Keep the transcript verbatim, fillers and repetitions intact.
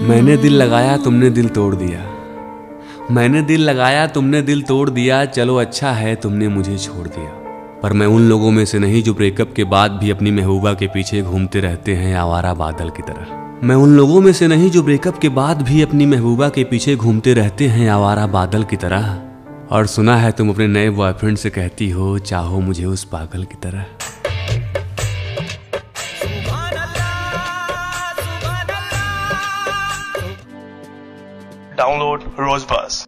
मैंने दिल लगाया तुमने दिल तोड़ दिया, मैंने दिल लगाया तुमने दिल तोड़ दिया, चलो अच्छा है तुमने मुझे छोड़ दिया। पर मैं उन लोगों में से नहीं जो ब्रेकअप के बाद भी अपनी महबूबा के पीछे घूमते रहते हैं आवारा बादल की तरह। मैं उन लोगों में से नहीं जो ब्रेकअप के बाद भी अपनी महबूबा के पीछे घूमते रहते हैं आवारा बादल की तरह। और सुना है तुम अपने नए बॉयफ्रेंड से कहती हो चाहो मुझे उस पागल की तरह। Download Rosebuzz.